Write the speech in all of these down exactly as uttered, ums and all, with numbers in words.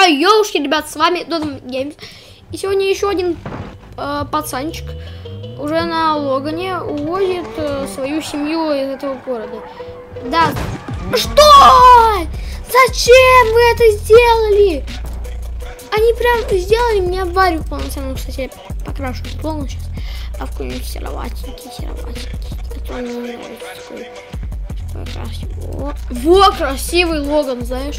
Йоушки, ребят, с вами Додом Геймс. И сегодня еще один э, пацанчик уже на Логане увозит э, свою семью из этого города. Да. Что? Зачем вы это сделали? Они прям сделали мне аварию полноценную. Кстати, я покрашу полностью сейчас. А в какой-нибудь сероватенький, сероватенький. Который мне нравится. Такой, такой красивый. Во, во, красивый Логан, знаешь?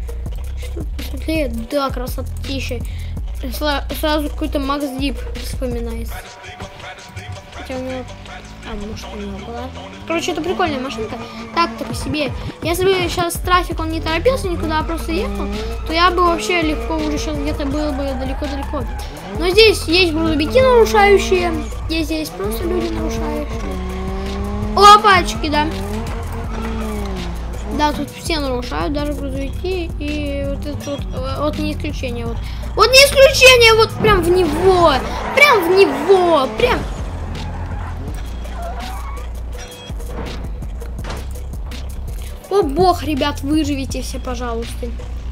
Да, красотища. Сразу какой-то Макс Дип вспоминается. Хотя у него... А, может, у него была. Короче, это прикольная машинка. Так-то по себе. Если бы сейчас трафик, он не торопился никуда, а просто ехал, то я бы вообще легко уже сейчас где-то был бы далеко-далеко. Но здесь есть грузовики нарушающие. Есть здесь просто люди нарушающие. Опачки, да. Да, тут все нарушают, даже грузовики, и вот это вот, вот не исключение, вот. Вот не исключение, вот прям в него, прям в него, прям. О бог, ребят, выживите все, пожалуйста.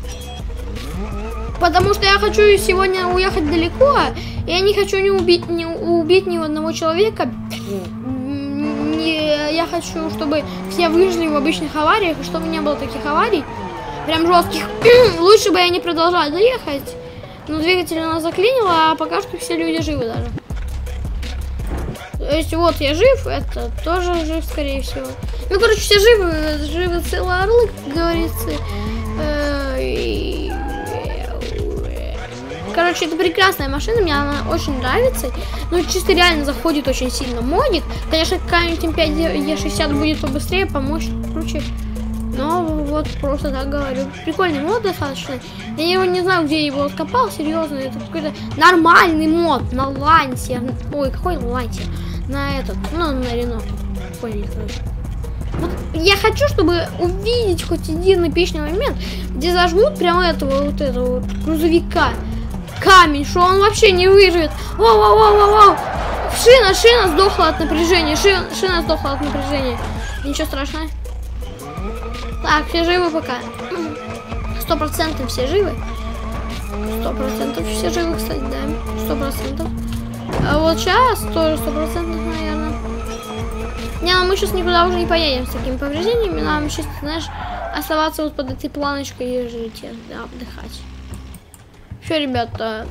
Потому что я хочу сегодня уехать далеко, и я не хочу не убить, не убить ни одного человека. Я хочу, чтобы все выжили в обычных авариях, и чтобы не было таких аварий, прям жестких. Лучше бы я не продолжала доехать, но двигатель у нас заклинило, а пока что все люди живы даже. То есть вот я жив, это тоже жив, скорее всего. Ну, короче, все живы, живы целый орлы, как говорится. Короче, это прекрасная машина, мне она очень нравится. Ну, чисто реально заходит очень сильно модик. Конечно, какая-нибудь эм пять е шестьдесят будет побыстрее, помощнее, круче. Но вот просто так говорю. Прикольный мод достаточно. Я его не знаю, где я его откопал, серьезно. Это какой-то нормальный мод на Лансе. Ой, какой Лансе? На этот, ну, на Рено. Поняли, короче. Вот я хочу, чтобы увидеть хоть один эпичный момент, где зажмут прямо этого вот этого вот грузовика. Камень, что он вообще не выживет. Воу-воу-воу-воу-воу. Шина, шина сдохла от напряжения. Шина, шина сдохла от напряжения. Ничего страшного. Так, все живы пока. Сто процентов все живы. Сто процентов все живы, кстати, да. Сто процентов. А вот сейчас тоже сто процентов, наверное. Не, ну мы сейчас никуда уже не поедем с такими повреждениями. Нам сейчас, знаешь, оставаться вот под этой планочкой и жить, да, отдыхать. Что, ребята,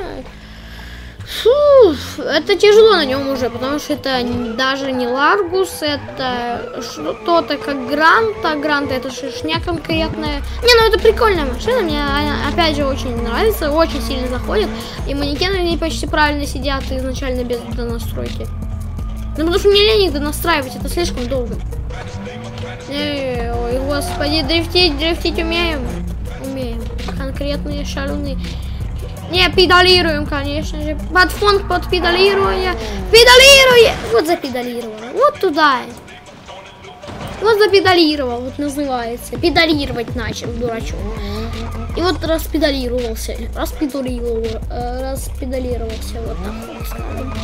фу, это тяжело на нем уже, потому что это даже не Ларгус, это что-то как Гранта. Гранта это шишня конкретная. Не, ну это прикольная машина, мне она, опять же, очень нравится, очень сильно заходит. И манекены в ней почти правильно сидят изначально без донастройки. Ну потому что мне лень их донастраивать, это слишком долго. Эй, ой, господи, дрифтить, дрифтить умеем. Умеем. Конкретные шаруны. Не, педалируем, конечно же. Под фон, под педалируя. Педалируя! Вот запедалировала. Вот туда. Вот запедалировал, вот называется. Педалировать начал, дурачок. И вот распедалировался. Распедалировал. Распедалировался. Вот так вот скажем.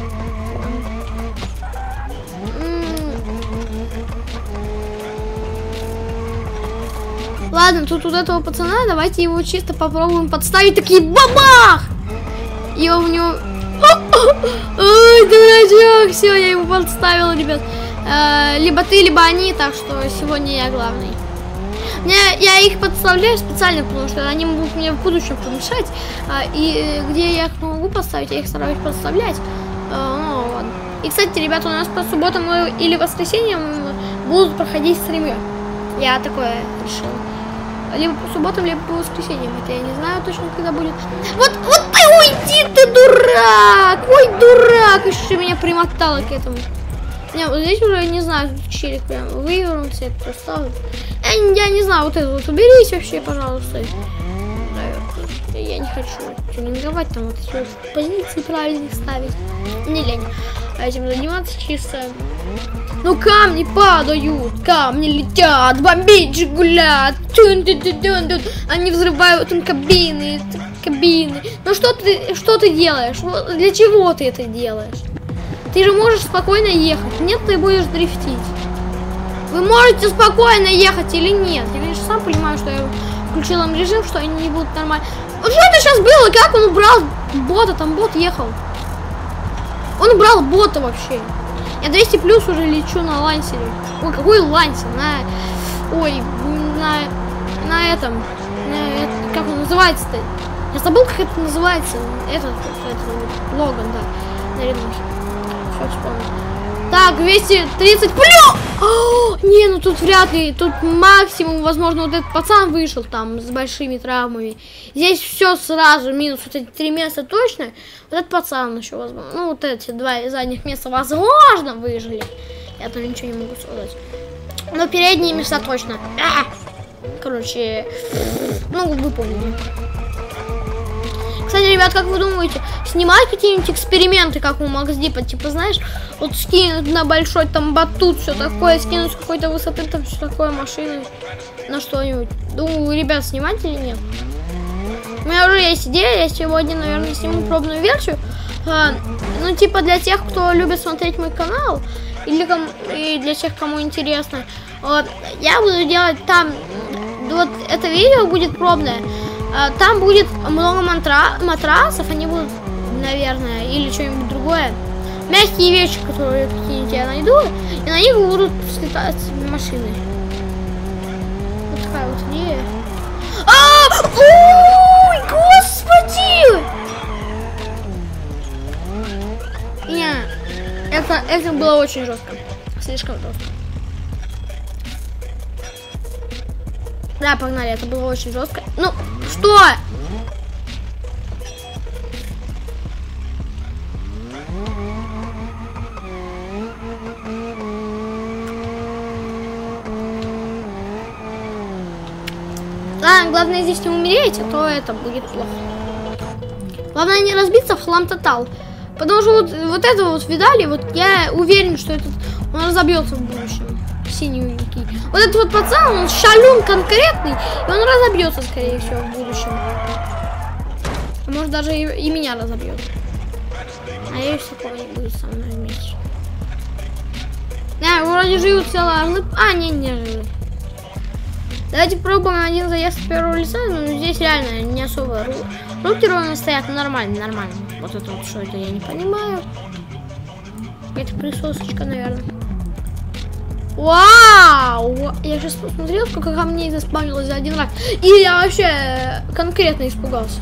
Ладно, тут вот этого пацана, давайте его чисто попробуем подставить. Такие бабах! И он в него... Ой, дурачок! Все, я его подставила, ребят. Либо ты, либо они, так что сегодня я главный. Мне, я их подставляю специально, потому что они будут мне в будущем помешать. И где я их могу поставить, я их стараюсь подставлять. Ну, ладно. И, кстати, ребята, у нас по субботам или воскресеньям будут проходить стримы. Я такое решил. Либо по субботам, либо по воскресеньям. Это я не знаю точно, когда будет. Вот, вот ты уйди, ты дурак! Ой, дурак! Еще меня примотало к этому. Не, вот здесь уже, не знаю, челик прям вывернулся, я поставлю. Я, я не знаю, вот это вот уберись вообще, пожалуйста. Да, я не хочу тюнинговать, там вот эти вот позиции правильных ставить. Не лень. А этим заниматься чисто. Ну камни падают, камни летят, бомбить гулят, они взрывают там кабины, кабины. Ну что ты, что ты делаешь? Для чего ты это делаешь? Ты же можешь спокойно ехать, нет, ты будешь дрифтить. Вы можете спокойно ехать или нет? Я, конечно, сам понимаю, что я включил им режим, что они не будут нормально. Вот что это сейчас было? Как он убрал бота? Там бот ехал. Он убрал бота вообще. Я двести плюс уже лечу на лансере. Ой, какой лансер? На... Ой, на... На этом. На... Это... Как он называется-то? Я забыл, как это называется. Этот, этот Логан, да. На рядухе. Все вспомнил. Так, двести тридцать плюс! О, не, ну тут вряд ли. Тут максимум, возможно, вот этот пацан вышел там с большими травмами. Здесь все сразу, минус вот эти три места точно. Вот этот пацан еще, возможно. Ну, вот эти два задних места, возможно, выжили. Я тоже ничего не могу сказать. Но передние места точно. А! Короче, ну, вы помните. Кстати, ребят, как вы думаете, снимать какие-нибудь эксперименты, как у Макс Дипа, типа, знаешь, вот скинуть на большой там батут, все такое, скинуть с какой-то высоты, там все такое, машины, на что-нибудь. Думаю, ребят, снимать или нет? У меня уже есть идея, я сегодня, наверное, сниму пробную версию. А, ну, типа, для тех, кто любит смотреть мой канал, или кому, и для тех, кому интересно. Вот, я буду делать там, вот это видео будет пробное. Там будет много матра матрасов, они будут, наверное, или что-нибудь другое. Мягкие вещи, которые какие-нибудь я найду, и на них будут слетать машины. Вот такая вот идея. А! Ой, господи! Не, это, это было очень жестко. Слишком жестко. Да, погнали, это было очень жестко. Ну, что? Ладно, главное здесь не умереть, а то это будет плохо. Главное не разбиться в хлам тотал. Потому что вот, вот это вот видали, вот я уверен, что этот он разобьется в будущем. Синенький. Вот этот вот пацан, он шалун конкретный, и он разобьется, скорее всего, в будущем. А может даже и, и меня разобьет. А я все такого не будет со мной вместе. Да, вроде живут целые орлы. А, не, не живут. Давайте пробуем один заезд с первого лица. Ну, здесь реально не особо руки ровно стоят, но нормально, нормально. Вот это вот что это, я не понимаю. Это присосочка, наверное. Вау! Я сейчас посмотрел, сколько камней заспавнилось за один раз. И я вообще конкретно испугался.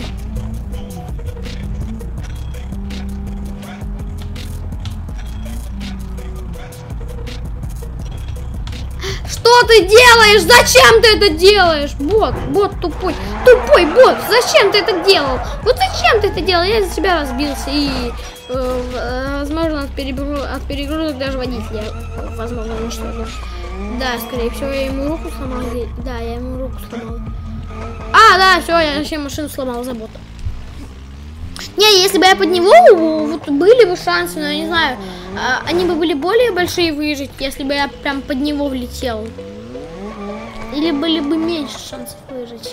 Что ты делаешь? Зачем ты это делаешь? Бот, бот тупой. Тупой бот, зачем ты это делал? Вот зачем ты это делал? Я из-за себя разбился и... Возможно, от, перегруз... от перегрузок даже водителя, возможно, уничтожил. Да, скорее всего, я ему руку сломал. Да, я ему руку сломал. А, да, все, я вообще машину сломал за бота. Не, если бы я под него, вот были бы шансы, но я не знаю, они бы были более большие выжить, если бы я прям под него влетел. Или были бы меньше шансов выжить.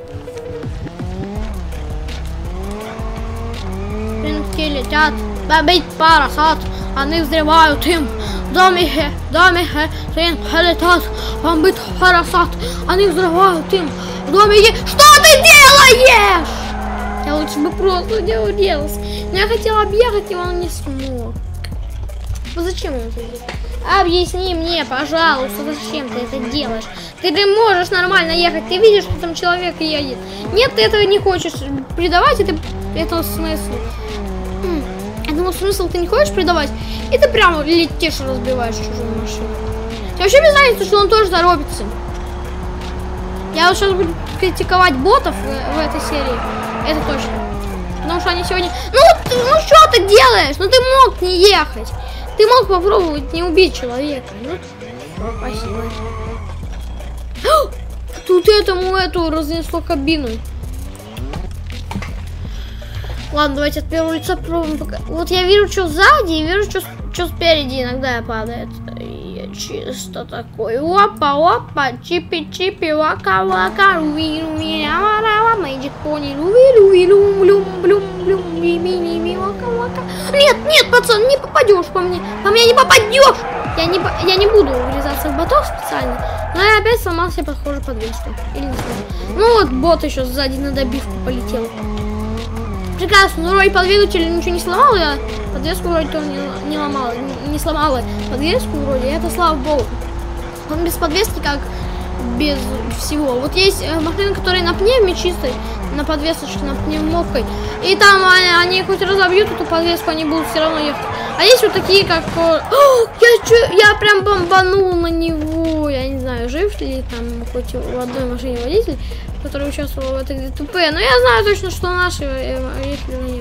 Пинки летят, бабить парасат, они взрывают им. Домихе, домихе, пинки летят, бомбит парасат, они взрывают им. Домихе, что ты делаешь? Я лучше бы просто не уделался. Но я хотела объехать, и он не смог. Ну зачем он это делает? Объясни мне, пожалуйста, зачем ты это делаешь? Ты, ты можешь нормально ехать, ты видишь, что там человек едет. Нет, ты этого не хочешь придавать, это, это смысл. Этому смысл ты не хочешь придавать, и ты прямо летишь и разбиваешь чужую машину. Тебе вообще без разницы, что он тоже торопится. Я вот сейчас буду критиковать ботов в, в этой серии. Это точно. Потому что они сегодня... Ну, ты, ну что ты делаешь? Ну ты мог не ехать. Ты мог попробовать не убить человека. Ну, спасибо. Тут этому эту разнесло кабину. Ладно, давайте от первого лица попробуем пока. Вот я вижу, что сзади, и вижу, что, что спереди иногда падает. Я чисто такой. Опа, опа, чипи-чипи, вака-вака, руи-руи-ра-ра-ра, мэйджик пони, руи-руи-лум-блум-блум-блум, ми-ми-ми, вака-вака. Нет, нет, пацан, не попадешь по мне. По мне не попадешь. Я не, я не буду врезаться в ботов специально, но я опять сломал себе, похоже, подвеску. Или не знаю. Ну вот бот еще сзади на добивку полетел. Прекрасно, ну вроде под двигателем ничего не сломал, я подвеску вроде тоже не, не ломала, не, не сломала подвеску вроде, это слава богу. Он без подвески как без всего. Вот есть машины, которые на пневме чистой, на подвесочке, на пневмовкой, и там они, они хоть разобьют эту подвеску, они будут все равно ехать. А есть вот такие, как... О, я, чу, я прям бомбанул на него, я не знаю, жив ли там хоть в одной машине водитель, который участвовал в этой ДТП, но я знаю точно, что наши, если не...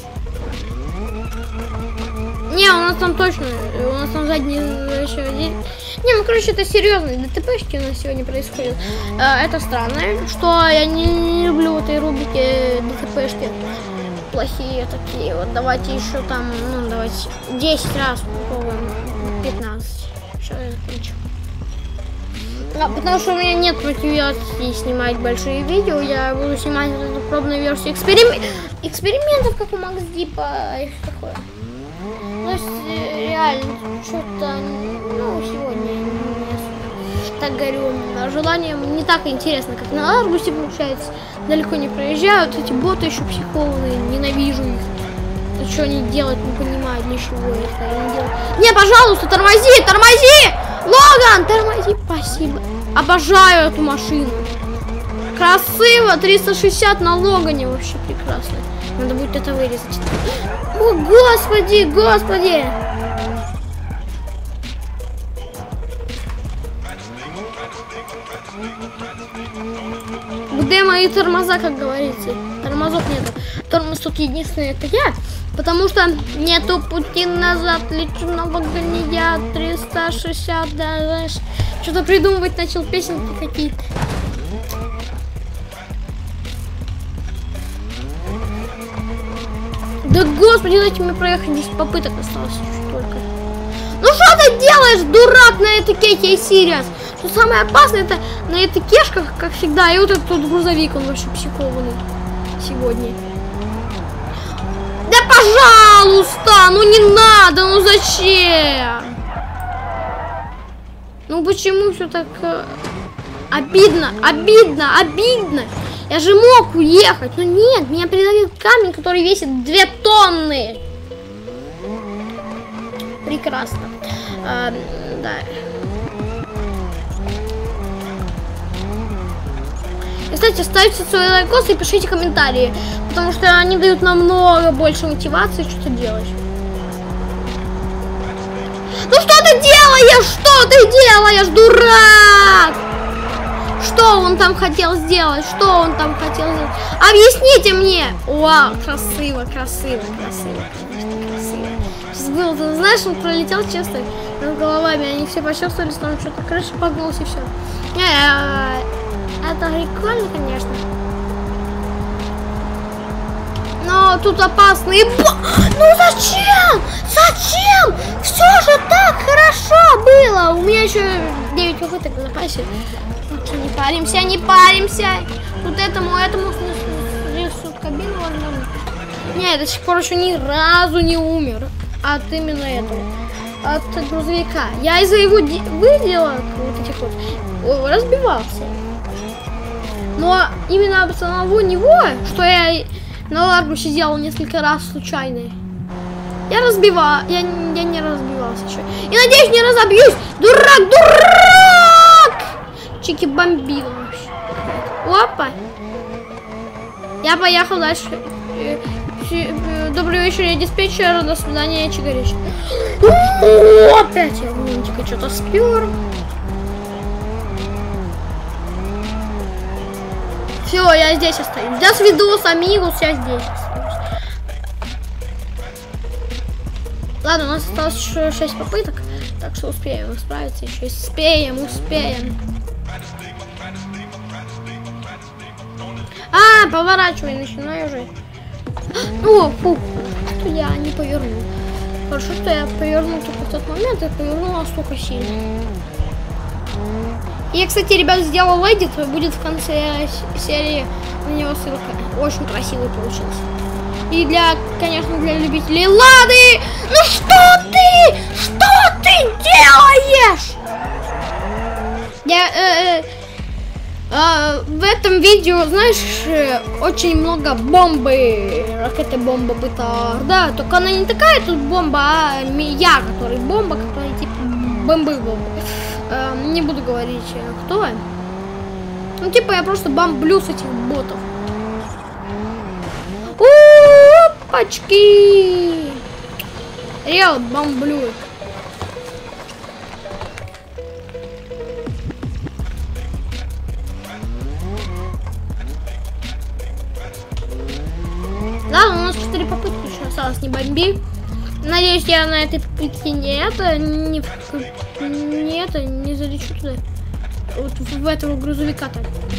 Не, у нас там точно, у нас там задний еще один. Не, ну короче, это серьезные ДТПшки у нас сегодня происходят. Это странно, что я не, не люблю в этой рубрике ДТПшки. Плохие такие. Вот давайте еще там, ну давайте десять раз попробуем, пятнадцать. Что я закончу. А, потому что у меня нет мотивации снимать большие видео, я буду снимать вот эту пробную версию эксперим... экспериментов, как у Макс Дипа, их такое. То есть, реально, что-то, ну, сегодня не, так говорю, желание не так интересно, как на Аргусе, получается, далеко не проезжают, эти боты еще психованные, ненавижу их. Да что они делают, не понимают ничего, это не делают. Не, пожалуйста, тормози, тормози! Логан, тормози, спасибо. Обожаю эту машину. Красиво, триста шестьдесят на Логане, вообще прекрасно. Надо будет это вырезать. О, господи, господи! Где мои тормоза, как говорится? Тормозов нету. Тормоз тут единственный, это я. Потому что нету пути назад, лечу на вагоне я триста шестьдесят, да, знаешь. Что-то придумывать начал, песенки какие-то. Да господи, дайте мне проехать, десять попыток осталось чуть только. Ну что ты делаешь, дурак, на этикете Сириас? Что самое опасное, это на этикешках, как всегда. И вот этот тут грузовик, он вообще психованный сегодня. Да пожалуйста, ну не надо, ну зачем? Ну почему все так э, обидно, обидно, обидно? Я же мог уехать, но нет, меня придавил камень, который весит две тонны. Прекрасно. А, да. И, кстати, ставьте свои лайкосы и пишите комментарии, потому что они дают намного больше мотивации что-то делать. Ну что ты делаешь? Что ты делаешь, дурак? Что он там хотел сделать? Что он там хотел сделать? Объясните мне! Вау, красиво, красиво, красиво, конечно, красиво. Сейчас было, ты знаешь, он пролетел честно над головами, они все почувствовали, что он что-то крыша погнулась и все. Это прикольно, конечно. Но тут опасные... Ну зачем? Зачем? Все же так хорошо было. У меня еще девять попыток в запасе. Не паримся, не паримся. Тут этому, этому снесут кабину возможно. Не, я до сих пор еще ни разу не умер от именно этого. От грузовика. Я из-за его выделок вот этих вот разбивался. Но именно от самого него, что я на Ларгусе сделал несколько раз случайно, я разбивал, я, я не разбивался еще. И надеюсь, не разобьюсь. Дурак, дурак! Чики бомбил вообще. Опа. Я поехал дальше. Добрый вечер, я диспетчер. До свидания, Чигарич. Опять я винтика что-то спер. Все, я здесь остаюсь. До свидос, амигус, я здесь остаюсь. Ладно, у нас осталось еще шесть попыток, так что успеем справиться. Еще успеем, успеем. А, поворачивай, начинаю уже. О, фу, что я не повернул. Хорошо, что я повернул только в тот момент, и повернула столько сильно. Я, кстати, ребят, сделал эдит, будет в конце серии на него ссылка. Очень красивый получился. И для, конечно, для любителей Лады. Ну что ты? Что ты делаешь? Я э, э, э, в этом видео, знаешь, э, очень много бомбы, ракеты бомба быта, да, только она не такая тут бомба, а я, который бомба, который типа бомбы бомбы. Э, не буду говорить, кто. Ну типа я просто бомблю с этих ботов. Опачки! Я вот бомблю. Ладно, у нас четыре попытки еще осталось, не бомби. Надеюсь, я на этой попытке не это, не, не это, не залечу туда. Вот в, в этого грузовика-то.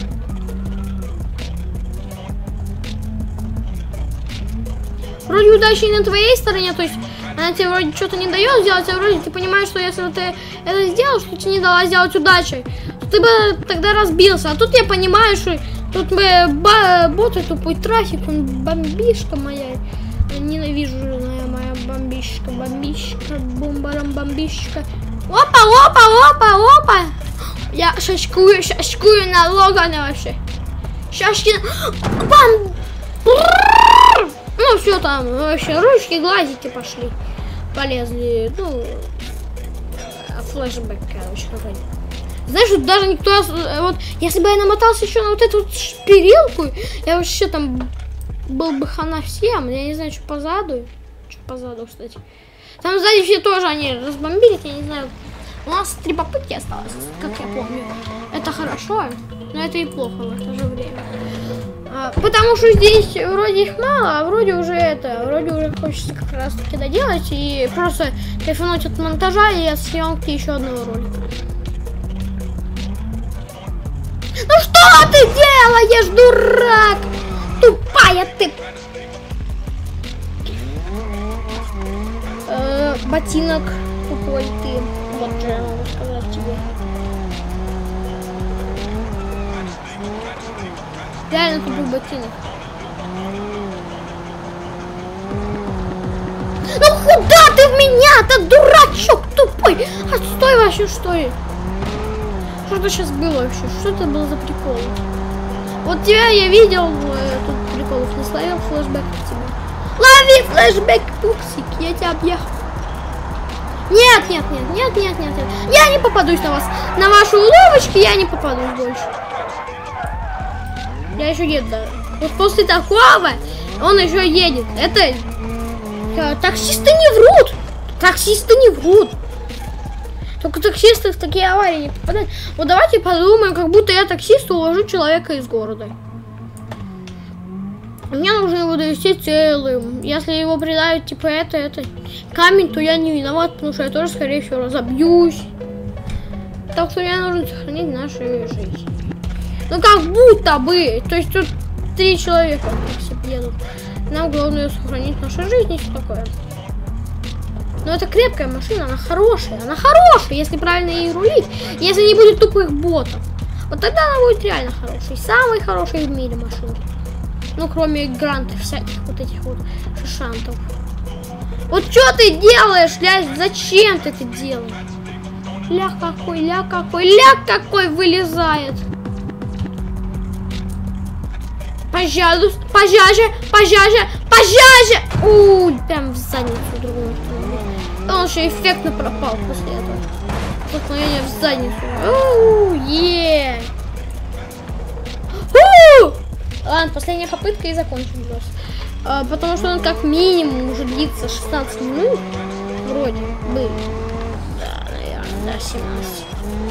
Вроде удачи и на твоей стороне, то есть она тебе вроде что-то не дает сделать, а вроде ты понимаешь, что если ты это сделал, что тебе не дала сделать удачей, то ты бы тогда разбился. А тут я понимаю, что тут мы боты, тупой трафик, он бомбишка моя. Ненавижу моя, моя бомбишка, бомбишка, бомбарам бомбишка. Опа, опа, опа, опа! Я шашкую, шашкую на Логана вообще. Шашки. Бам! Ну все там, вообще ручки, глазики пошли. Полезли. Ну, флешбэк, короче, какой-то. Знаешь, вот даже никто... Вот, если бы я намотался еще на вот эту вот шпирилку, я вообще там был бы хана всем. Я не знаю, что позаду. Что позаду, кстати. Там сзади все тоже они разбомбились, я не знаю. У нас три попытки осталось, как я помню. Это хорошо, но это и плохо в это же время. А, потому что здесь вроде их мало, а вроде уже это, вроде уже хочется как раз таки доделать и просто кайфануть от монтажа и от съемки еще одного ролика. Ну что ты делаешь, дурак? Тупая ты! Э, ботинок тупой ты. Вот же я могу сказать тебе. Реально тупой ботинок. Ну куда ты в меня-то, дурачок тупой? Отстой вообще, что ли? Что это сейчас было вообще? Что это было за прикол? Вот тебя я видел, э, тут приколов не словил, флешбэк к тебе. Лови флешбэк, пупсик, я тебя объехал. Нет, нет, нет, нет, нет, нет, нет. Я не попадусь на вас. На ваши уловочки я не попадусь больше. Я еще еду. Да. Вот после такого он еще едет. Это... Таксисты не врут. Таксисты не врут. Только таксисты в такие аварии не попадают. Вот давайте подумаем, как будто я таксист уложу человека из города. Мне нужно его довести целым. Если его придают, типа, это, это камень, то я не виноват, потому что я тоже, скорее всего, разобьюсь. Так что мне нужно сохранить нашу жизнь. Ну, как будто бы. То есть тут три человека такси едут. Нам главное сохранить нашу жизнь и все такое. Но это крепкая машина, она хорошая. Она хорошая, если правильно ей рулить. Если не будет тупых ботов. Вот тогда она будет реально хорошей. Самой хорошей в мире машины. Ну, кроме грантов всяких вот этих вот шишантов. Вот что ты делаешь, ля? Зачем ты это делаешь? Ля какой, ля какой, ля какой вылезает. Пожалуйста, пожаже, пожаже, пожаже. Уй, прям в задницу другую. Он еще эффектно пропал после этого. Столкновение в задницу. Ууу, е. Ладно, последняя попытка и закончим просто. А, потому что он как минимум уже длится шестнадцать минут. Вроде бы. Да, наверное, да, семнадцать.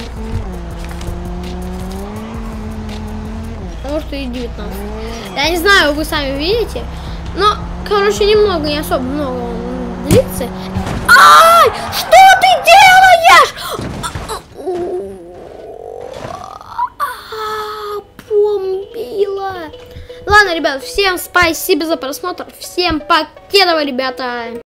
А может и девятнадцать. Я не знаю, вы сами видите. Но, короче, немного, не особо много он длится. Ай! Что ты делаешь? Бомбила. Ладно, ребят, всем спасибо за просмотр. Всем покедово, ребята.